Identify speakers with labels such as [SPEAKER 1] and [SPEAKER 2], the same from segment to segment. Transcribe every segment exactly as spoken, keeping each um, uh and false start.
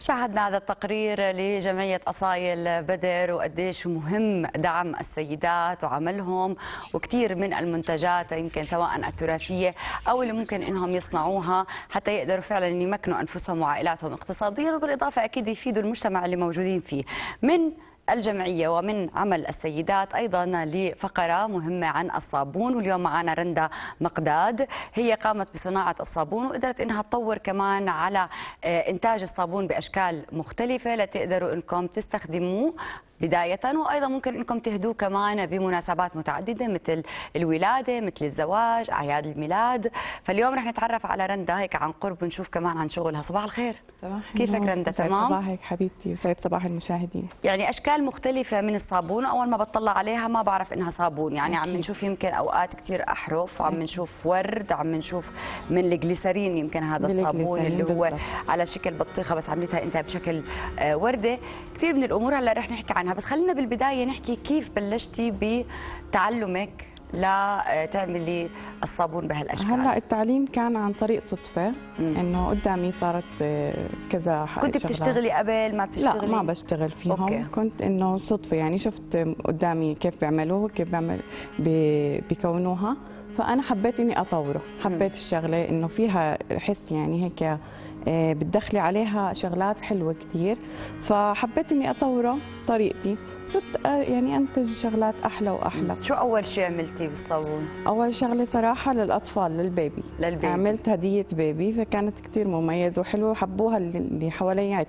[SPEAKER 1] شاهدنا هذا التقرير لجمعية أصايل بدر وقديش مهم دعم السيدات وعملهم، وكثير من المنتجات يمكن سواء التراثية أو اللي ممكن إنهم يصنعوها حتى يقدروا فعلا يمكنوا أنفسهم وعائلاتهم اقتصاديا، وبالإضافة أكيد يفيدوا المجتمع اللي موجودين فيه. من الجمعية ومن عمل السيدات أيضا لفقرة مهمة عن الصابون، واليوم معنا رندا مقداد. هي قامت بصناعة الصابون وقدرت إنها تطور كمان على إنتاج الصابون بأشكال مختلفة لتقدروا إنكم تستخدموه بداية، وأيضا ممكن إنكم تهدوه كمان بمناسبات متعددة مثل الولادة، مثل الزواج، أعياد الميلاد. فاليوم رح نتعرف على رندا هيك عن قرب ونشوف كمان عن شغلها. صباح الخير.
[SPEAKER 2] صباح
[SPEAKER 1] كيفك رندا؟ تمام؟
[SPEAKER 2] صباحك حبيبتي وسعد صباح المشاهدين.
[SPEAKER 1] يعني أشكال مختلفة من الصابون، أول ما بطلع عليها ما بعرف إنها صابون، يعني أكيد. عم نشوف يمكن أوقات كثير أحرف، عم نشوف ورد، عم نشوف من الجليسرين يمكن هذا الصابون اللي هو بالزبط. على شكل بطيخة بس عملتها أنت بشكل وردة. كثير من الأمور هلا رح نحكي عنها، بس خلينا بالبداية نحكي كيف بلشتي بتعلمك لا تعملي الصابون بهالاشكال.
[SPEAKER 2] هلا التعليم كان عن طريق صدفه، انه قدامي صارت كذا
[SPEAKER 1] كنت شغلات. بتشتغلي قبل ما بتشتغلي؟
[SPEAKER 2] لا ما بشتغل فيهم.
[SPEAKER 1] أوكي.
[SPEAKER 2] كنت انه صدفه، يعني شفت قدامي كيف بيعملوه، كيف بيعمل بيكونوها، فانا حبيت اني اطوره. حبيت الشغله انه فيها حس يعني هيك بتدخلي عليها شغلات حلوه كثير، فحبيت اني اطوره طريقتي، صرت يعني انتج شغلات احلى واحلى.
[SPEAKER 1] شو اول شيء عملتي بالصابون؟
[SPEAKER 2] اول شغله صراحه للاطفال، للبيبي.
[SPEAKER 1] للبيبي
[SPEAKER 2] عملت هديه بيبي، فكانت كثير مميزه وحلوه وحبوها اللي حوالي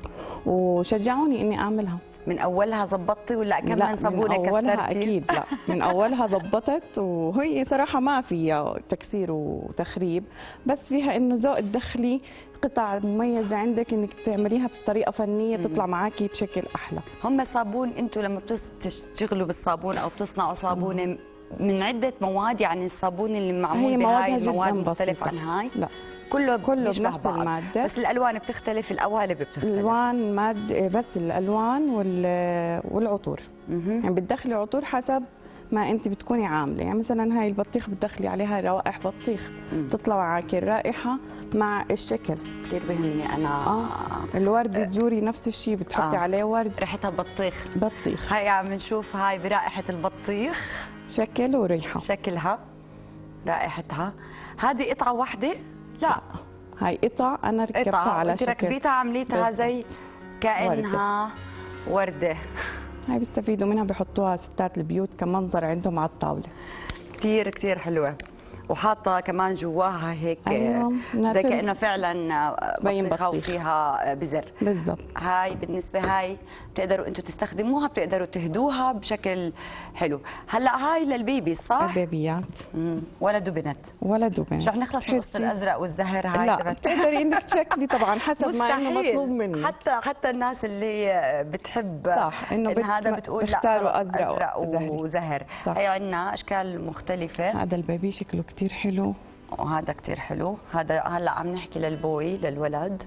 [SPEAKER 2] وشجعوني اني اعملها.
[SPEAKER 1] من اولها زبطتي ولا كم من صابونه كسرتي؟
[SPEAKER 2] من اولها اكيد لا، من اولها زبطت، وهي صراحه ما فيها تكسير وتخريب، بس فيها انه ذوق تدخلي قطع مميزه عندك انك تعمليها بطريقه فنيه تطلع معاكي بشكل احلى.
[SPEAKER 1] هم صابون انتم لما بتشتغلوا بالصابون او بتصنعوا صابونه من عده مواد، يعني الصابون اللي معمول بهاي المواد مختلف عن هاي؟
[SPEAKER 2] لا
[SPEAKER 1] كله
[SPEAKER 2] كله بنفس الماده،
[SPEAKER 1] بس الالوان بتختلف، القوالب بتختلف.
[SPEAKER 2] الالوان ماده بس الالوان والعطور. يعني بتدخلي عطور حسب ما انت بتكوني عامله، يعني مثلا هاي البطيخ بتدخلي عليها روائح بطيخ، بتطلع معك الرائحه مع الشكل.
[SPEAKER 1] كثير بيهمني انا.
[SPEAKER 2] اه الورد الجوري نفس الشيء، بتحطي آه. عليه ورد
[SPEAKER 1] ريحتها بطيخ.
[SPEAKER 2] بطيخ
[SPEAKER 1] هاي عم نشوف هاي برائحه البطيخ،
[SPEAKER 2] شكل وريحه،
[SPEAKER 1] شكلها رائحتها. هذه قطعه واحده؟ لا
[SPEAKER 2] هاي قطع انا ركبتها على شكل،
[SPEAKER 1] ركبتها عمليتها زي كأنها وردة, وردة.
[SPEAKER 2] هاي بيستفيدوا منها، بحطوها ستات البيوت كمنظر عندهم على الطاولة.
[SPEAKER 1] كثير كثير حلوة، وحاطة كمان جواها هيك
[SPEAKER 2] أيوة.
[SPEAKER 1] زي كأنه فعلا بطيخة وفيها بزر.
[SPEAKER 2] بالضبط.
[SPEAKER 1] هاي بالنسبة هاي بتقدروا انتم تستخدموها، بتقدروا تهدوها بشكل حلو. هلا هاي للبيبي صح؟
[SPEAKER 2] البيبيات.
[SPEAKER 1] امم ولد وبنت.
[SPEAKER 2] ولد وبنت.
[SPEAKER 1] شو رح نخلص من القص الازرق والزهر هاي؟
[SPEAKER 2] لا بتقدري انك تشكلي طبعا حسب ما انه مطلوب منك.
[SPEAKER 1] حتى حتى الناس اللي بتحب
[SPEAKER 2] صح انه
[SPEAKER 1] إن هذا بتقول لا
[SPEAKER 2] ازرق,
[SPEAKER 1] أزرق وزهر. هي عندنا اشكال مختلفة.
[SPEAKER 2] هذا البيبي شكله كثير حلو،
[SPEAKER 1] وهذا كثير حلو. هذا هلا عم نحكي للبوي للولد.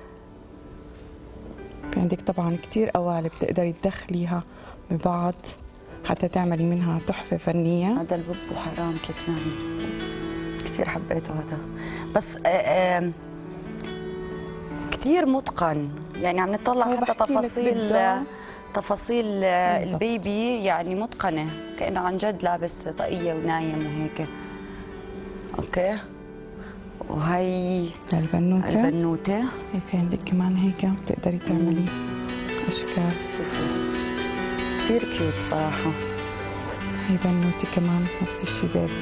[SPEAKER 2] في عندك طبعا كثير قوالب بتقدري تدخليها ببعض حتى تعملي منها تحفه فنيه.
[SPEAKER 1] هذا البوبو حرام كيف نعمل، كثير حبيته هذا، بس آآ آآ كثير متقن. يعني عم نطلع حتى تفاصيل تفاصيل البيبي، يعني متقنه كانه عن جد لابس طاقيه ونايم وهيك. اوكي، وهي
[SPEAKER 2] البنوته
[SPEAKER 1] البنوته
[SPEAKER 2] هيك عندك كمان هيك بتقدري تعملي اشكال.
[SPEAKER 1] شوفوا كثير كيوت صراحه.
[SPEAKER 2] هي بنوتي كمان نفس الشيء بيبي،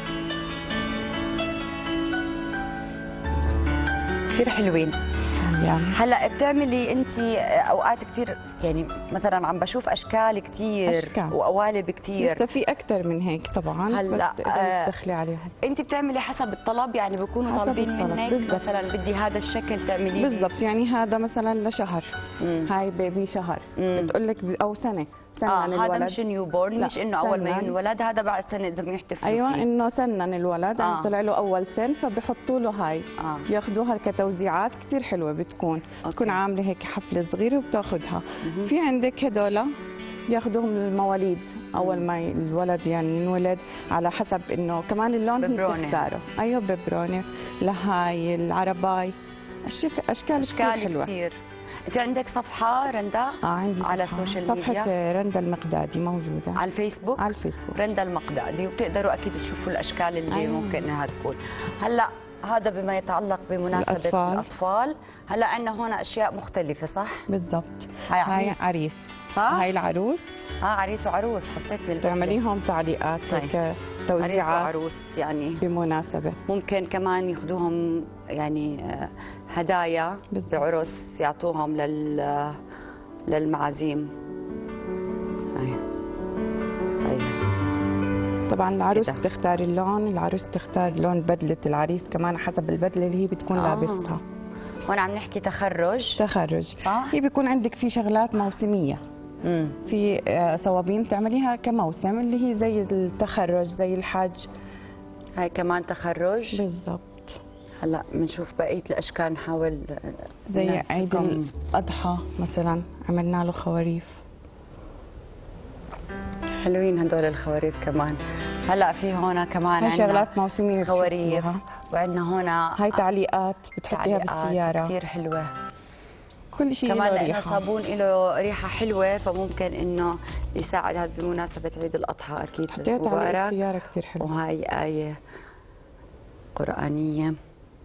[SPEAKER 1] كثير حلوين.
[SPEAKER 2] يعني.
[SPEAKER 1] هلا بتعملي انت اوقات كثير، يعني مثلا عم بشوف اشكال كثير
[SPEAKER 2] أشكال.
[SPEAKER 1] وقوالب كثير،
[SPEAKER 2] لسه في اكثر من هيك طبعا.
[SPEAKER 1] هلا
[SPEAKER 2] بس تقدري تدخلي عليهم.
[SPEAKER 1] انت بتعملي حسب الطلب، يعني بيكونوا طالبين منك مثلا بدي هذا الشكل تعمليه
[SPEAKER 2] بالضبط. يعني هذا مثلا لشهر، مم. هاي بيبي شهر بتقول لك او سنه سنن
[SPEAKER 1] آه
[SPEAKER 2] الولد.
[SPEAKER 1] هذا مش نيو بورن، مش انه اول ما ينولد، هذا بعد سنه اذا بنحتفل.
[SPEAKER 2] ايوه
[SPEAKER 1] فيه.
[SPEAKER 2] انه سنن الولد، آه. طلع له اول سن فبحطوا له هاي،
[SPEAKER 1] آه.
[SPEAKER 2] بياخذوها كتوزيعات كثير حلوه بتكون. أوكي. بتكون عامله هيك حفله صغيره وبتاخذها. في عندك هدول بياخذوهم المواليد، اول ما الولد يعني ينولد، على حسب انه كمان اللون هي بتختاره. ايوه ببرونه لهاي العرباي، اشكال
[SPEAKER 1] اشكال
[SPEAKER 2] كثير حلوه
[SPEAKER 1] كتير. انت عندك صفحه رندا
[SPEAKER 2] اه عندي
[SPEAKER 1] على
[SPEAKER 2] صفحة.
[SPEAKER 1] السوشيال
[SPEAKER 2] صفحة
[SPEAKER 1] ميديا؟
[SPEAKER 2] رندا المقدادي موجودة
[SPEAKER 1] على الفيسبوك؟
[SPEAKER 2] على الفيسبوك.
[SPEAKER 1] رندا المقدادي، وبتقدروا اكيد تشوفوا الاشكال اللي
[SPEAKER 2] أيوة.
[SPEAKER 1] ممكن انها تكون. هلا هذا بما يتعلق بمناسبه
[SPEAKER 2] الأطفال.
[SPEAKER 1] الاطفال. هلا عندنا هون اشياء مختلفه صح؟
[SPEAKER 2] بالضبط.
[SPEAKER 1] هاي
[SPEAKER 2] هاي
[SPEAKER 1] عريس.
[SPEAKER 2] عريس
[SPEAKER 1] صح؟
[SPEAKER 2] هاي العروس
[SPEAKER 1] اه عريس وعروس، حسيت من
[SPEAKER 2] تعمليهم تعليقات
[SPEAKER 1] طيب.
[SPEAKER 2] هيك
[SPEAKER 1] عريس
[SPEAKER 2] توزيعات
[SPEAKER 1] وعروس يعني
[SPEAKER 2] بمناسبة.
[SPEAKER 1] ممكن كمان ياخذوهم يعني آه، هدايا
[SPEAKER 2] بالضبط.
[SPEAKER 1] بعرس يعطوهم لل للمعازيم. هاي هاي
[SPEAKER 2] طبعا العروس
[SPEAKER 1] كده.
[SPEAKER 2] بتختار اللون، العروس بتختار لون بدلة العريس كمان حسب البدلة اللي هي بتكون
[SPEAKER 1] آه.
[SPEAKER 2] لابستها.
[SPEAKER 1] هون عم نحكي تخرج.
[SPEAKER 2] تخرج.
[SPEAKER 1] صح؟
[SPEAKER 2] هي بيكون عندك في شغلات موسمية.
[SPEAKER 1] امم
[SPEAKER 2] في آه، صوابين تعمليها كموسم اللي هي زي التخرج زي الحج.
[SPEAKER 1] هاي كمان تخرج.
[SPEAKER 2] بالضبط.
[SPEAKER 1] هلا بنشوف بقيه الاشكال، نحاول
[SPEAKER 2] زي عيد
[SPEAKER 1] نعطيكم.
[SPEAKER 2] الأضحى مثلا عملنا له خواريف.
[SPEAKER 1] حلوين هدول الخواريف كمان. هلا في هون كمان
[SPEAKER 2] هاي
[SPEAKER 1] عندنا
[SPEAKER 2] شغلات موسمية
[SPEAKER 1] خواريف،
[SPEAKER 2] بتحسيها.
[SPEAKER 1] وعندنا هون
[SPEAKER 2] هاي تعليقات بتحطيها بالسيارة.
[SPEAKER 1] كثير حلوه.
[SPEAKER 2] كل شيء
[SPEAKER 1] كمان
[SPEAKER 2] له
[SPEAKER 1] لانه
[SPEAKER 2] ريحة.
[SPEAKER 1] صابون له ريحه حلوه، فممكن انه يساعد هذا بمناسبه عيد الاضحى اكيد.
[SPEAKER 2] حطيها تعليق
[SPEAKER 1] مبارك.
[SPEAKER 2] سيارة كثير حلوة.
[SPEAKER 1] وهاي ايه قرانيه.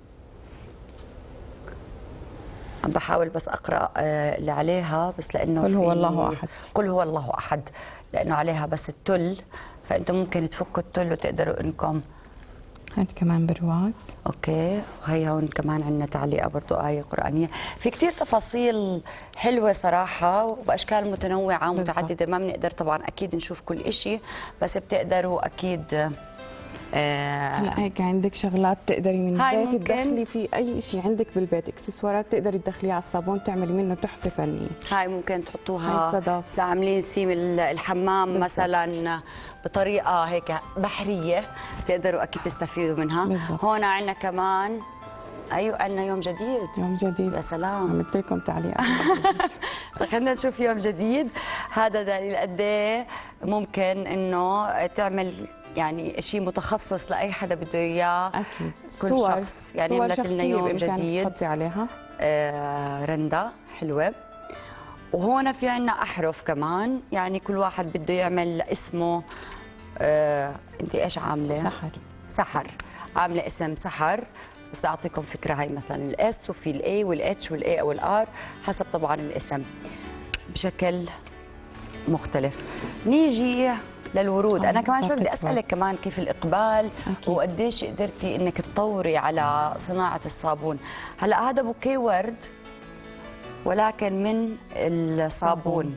[SPEAKER 1] عم بحاول بس اقرا آه، اللي عليها، بس لانه
[SPEAKER 2] قل هو
[SPEAKER 1] في-
[SPEAKER 2] الله أحد.
[SPEAKER 1] قل هو الله احد، لانه عليها بس التل، فانتم ممكن تفكوا التل وتقدروا انكم.
[SPEAKER 2] هاد كمان برواز.
[SPEAKER 1] اوكي. وهي هون كمان عندنا تعليقه برضو آية قرآنية. في كتير تفاصيل حلوة صراحة، وبأشكال متنوعة ومتعددة. ما بنقدر طبعا أكيد نشوف كل إشي، بس بتقدروا أكيد آه
[SPEAKER 2] هلا هيك عندك شغلات تقدري من
[SPEAKER 1] هاي
[SPEAKER 2] البيت
[SPEAKER 1] ممكن.
[SPEAKER 2] تدخلي في اي شيء عندك بالبيت، اكسسوارات تقدري تدخليها على الصابون تعملي منه تحفه فنيه.
[SPEAKER 1] هاي ممكن تحطوها
[SPEAKER 2] هاي صدف.
[SPEAKER 1] إذا عاملين سيم الحمام
[SPEAKER 2] بالزبط.
[SPEAKER 1] مثلا بطريقة هيك بحرية، تقدروا أكيد تستفيدوا منها.
[SPEAKER 2] بالزبط.
[SPEAKER 1] هون عندنا كمان أيوة عندنا يوم جديد.
[SPEAKER 2] يوم جديد.
[SPEAKER 1] يا سلام.
[SPEAKER 2] عملت لكم تعليقات.
[SPEAKER 1] خلينا نشوف يوم جديد. هذا دليل قد ايه ممكن انه تعمل يعني شيء متخصص لاي حدا بده اياه.
[SPEAKER 2] اكيد.
[SPEAKER 1] كل
[SPEAKER 2] صور.
[SPEAKER 1] شخص يعني
[SPEAKER 2] صور
[SPEAKER 1] عملت لنا
[SPEAKER 2] شخصية
[SPEAKER 1] يوم
[SPEAKER 2] بإمكانك
[SPEAKER 1] جديد.
[SPEAKER 2] تحطي عليها.
[SPEAKER 1] آه رندا حلوه. وهون في عنا احرف كمان، يعني كل واحد بده يعمل اسمه. آه انت ايش عامله؟
[SPEAKER 2] سحر.
[SPEAKER 1] سحر. عامله اسم سحر. بس اعطيكم فكره، هاي مثلا الاس وفي الاي والاتش والاي او الار حسب طبعا الاسم بشكل مختلف. نيجي للورود. انا كمان شوي بدي اسالك كمان كيف الاقبال
[SPEAKER 2] أكيد.
[SPEAKER 1] وقديش قدرتي انك تطوري على صناعه الصابون. هلا هذا بوكيه ورد ولكن من الصابون.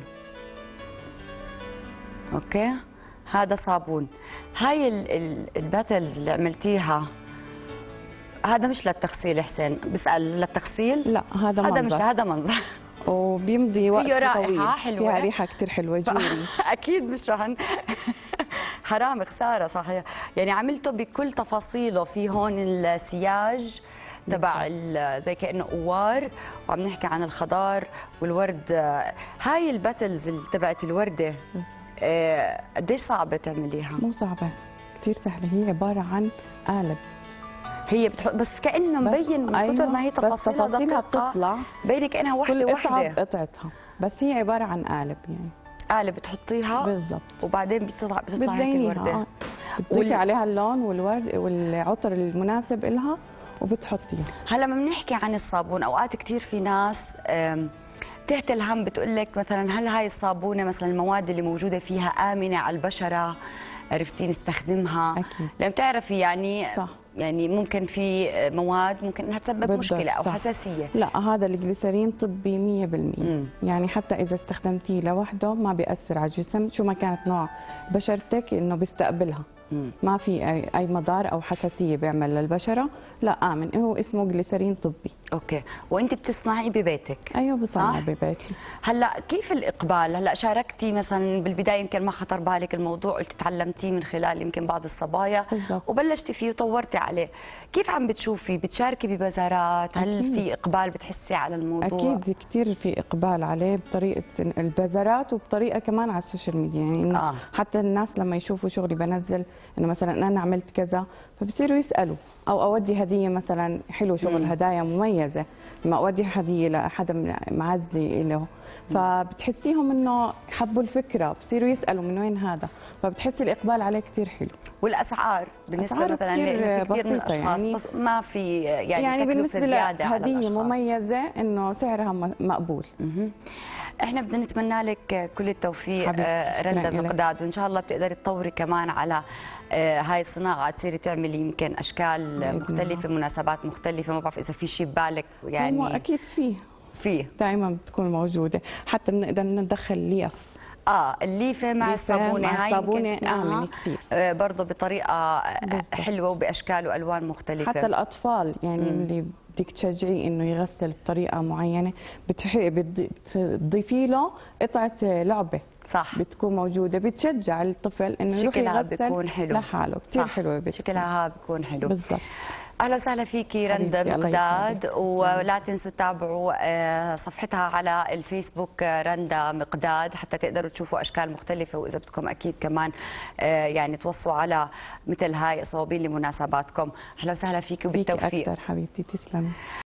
[SPEAKER 1] اوكي. هذا صابون. هاي ال- ال- الباتلز اللي عملتيها هذا مش للتغسيل حسين، بسأل للتغسيل؟
[SPEAKER 2] لا هذا
[SPEAKER 1] هذا
[SPEAKER 2] منظر.
[SPEAKER 1] مش هذا منظر.
[SPEAKER 2] وبيمضي وقت
[SPEAKER 1] فيه رائحة
[SPEAKER 2] طويل.
[SPEAKER 1] حلوة.
[SPEAKER 2] فيها ريحه كثير حلوه جوري.
[SPEAKER 1] اكيد مش رح ن- حرام خساره صحيح. يعني عملته بكل تفاصيله. في هون السياج تبع ال- زي كانه قوار، وعم نحكي عن الخضار والورد. هاي الباتلز اللي تبعت الورده آه، قديش صعبه تعمليها؟
[SPEAKER 2] مو صعبه، كثير سهله. هي عباره عن قالب.
[SPEAKER 1] هي بتحط بس كانه
[SPEAKER 2] بس
[SPEAKER 1] مبين من كثر ما هي
[SPEAKER 2] أيوة، بس
[SPEAKER 1] تفاصيلها
[SPEAKER 2] تفاصيلها
[SPEAKER 1] دقيقه
[SPEAKER 2] بتطلع.
[SPEAKER 1] بيني كانها وحده
[SPEAKER 2] كل قطعه
[SPEAKER 1] وحده.
[SPEAKER 2] بقطعتها، بس هي عباره عن قالب يعني.
[SPEAKER 1] قالب بتحطيها
[SPEAKER 2] بالضبط.
[SPEAKER 1] وبعدين بتطلع بتطلع هيك
[SPEAKER 2] بتزينيها.
[SPEAKER 1] الورده.
[SPEAKER 2] آه. بتضيفي
[SPEAKER 1] وال-
[SPEAKER 2] عليها اللون والورد والعطر المناسب إلها وبتحطيها.
[SPEAKER 1] هلا لما بنحكي عن الصابون، اوقات كثير في ناس آم، تهتل هم بتقول لك مثلا هل هاي الصابونه مثلا المواد اللي موجوده فيها امنه على البشره، عرفتي نستخدمها؟
[SPEAKER 2] أكيد.
[SPEAKER 1] لان بتعرفي يعني
[SPEAKER 2] صح.
[SPEAKER 1] يعني ممكن في مواد ممكن انها تسبب
[SPEAKER 2] بالضبط،
[SPEAKER 1] مشكله او
[SPEAKER 2] صح.
[SPEAKER 1] حساسيه.
[SPEAKER 2] لا هذا الجليسرين طبي مية بالمية.
[SPEAKER 1] مم.
[SPEAKER 2] يعني حتى إذا استخدمتيه لوحده ما بيأثر على الجسم، شو ما كانت نوع بشرتك إنه بيستقبلها.
[SPEAKER 1] مم.
[SPEAKER 2] ما في أي أي مضار أو حساسية بيعمل للبشرة. لا آمن، هو اسمه جليسرين طبي.
[SPEAKER 1] اوكي. وانت بتصنعي ببيتك؟
[SPEAKER 2] أيوه بصنع
[SPEAKER 1] صح؟
[SPEAKER 2] ببيتي.
[SPEAKER 1] هلا كيف الاقبال؟ هلا شاركتي مثلا بالبدايه يمكن ما خطر بالك الموضوع، قلتي تعلمتيه من خلال يمكن بعض الصبايا
[SPEAKER 2] بالضبط.
[SPEAKER 1] وبلشتي فيه وطورتي عليه. كيف عم بتشوفي؟ بتشاركي ببازارات؟ هل
[SPEAKER 2] أكيد.
[SPEAKER 1] في اقبال بتحسي على الموضوع؟
[SPEAKER 2] أكيد كثير في إقبال عليه بطريقة البازارات وبطريقة كمان على السوشيال ميديا. يعني إنه
[SPEAKER 1] آه.
[SPEAKER 2] حتى الناس لما يشوفوا شغلي بنزل إنه مثلا أنا عملت كذا فبصيروا يسألوا او اودي هديه مثلا حلو شغل هدايا مميزه، ما اودي هديه لحدا من معزي له، فبتحسيهم انه حبوا الفكره، بصيروا يسالوا من وين هذا، فبتحسي الاقبال عليه كثير حلو.
[SPEAKER 1] والاسعار بالنسبه
[SPEAKER 2] أسعاره
[SPEAKER 1] مثلا
[SPEAKER 2] كتير
[SPEAKER 1] لأنه في كثير من
[SPEAKER 2] بسيطة
[SPEAKER 1] الاشخاص
[SPEAKER 2] يعني.
[SPEAKER 1] بس ما في يعني,
[SPEAKER 2] يعني بالنسبه
[SPEAKER 1] زياده على
[SPEAKER 2] لهديه
[SPEAKER 1] الأشخاص.
[SPEAKER 2] مميزه انه سعرها م- مقبول.
[SPEAKER 1] احنا بدنا نتمنى لك كل التوفيق
[SPEAKER 2] حبيبتي،
[SPEAKER 1] آه،
[SPEAKER 2] شكراً
[SPEAKER 1] رندا
[SPEAKER 2] إلك.
[SPEAKER 1] مقداد، وان شاء الله بتقدري تطوري كمان على آه، هاي الصناعه، تصيري تعملي يمكن اشكال
[SPEAKER 2] بإذن
[SPEAKER 1] مختلفه، مناسبات مختلفه، ما بعرف اذا في شيء ببالك
[SPEAKER 2] يعني
[SPEAKER 1] يعني.
[SPEAKER 2] اكيد فيه
[SPEAKER 1] فيه
[SPEAKER 2] دائما بتكون موجوده، حتى بنقدر ندخل ليف.
[SPEAKER 1] اه الليفه مع
[SPEAKER 2] ليفة
[SPEAKER 1] الصابونه،
[SPEAKER 2] مع
[SPEAKER 1] هاي
[SPEAKER 2] الصابونة
[SPEAKER 1] يمكن شفناها،
[SPEAKER 2] آمن كتير.
[SPEAKER 1] آه، برضه بطريقه آه،
[SPEAKER 2] بالضبط.
[SPEAKER 1] حلوه وباشكال والوان مختلفه.
[SPEAKER 2] حتى الاطفال يعني مم. اللي بدك تشجعيه انه يغسل بطريقه معينه، بتح... بتض- بتضيفي له قطعه لعبه
[SPEAKER 1] صح،
[SPEAKER 2] بتكون موجوده، بتشجع الطفل انه يروح
[SPEAKER 1] شكلها بيكون
[SPEAKER 2] يغسل
[SPEAKER 1] حلو
[SPEAKER 2] لحاله، كثير
[SPEAKER 1] صح.
[SPEAKER 2] حلوه بتكون.
[SPEAKER 1] شكلها بيكون حلو
[SPEAKER 2] بالضبط.
[SPEAKER 1] اهلا وسهلا فيكي رندا
[SPEAKER 2] حبيبتي، الله
[SPEAKER 1] مقداد،
[SPEAKER 2] يسعدك.
[SPEAKER 1] ولا تنسوا تتابعوا آه، صفحتها على الفيسبوك آه، رندا مقداد، حتى تقدروا تشوفوا اشكال مختلفه، واذا بدكم اكيد كمان آه، يعني توصوا على مثل هاي الصوابين لمناسباتكم. اهلا وسهلا فيكي
[SPEAKER 2] فيكي
[SPEAKER 1] وبالتوفيق.
[SPEAKER 2] اكثر حبيبتي، تسلمي.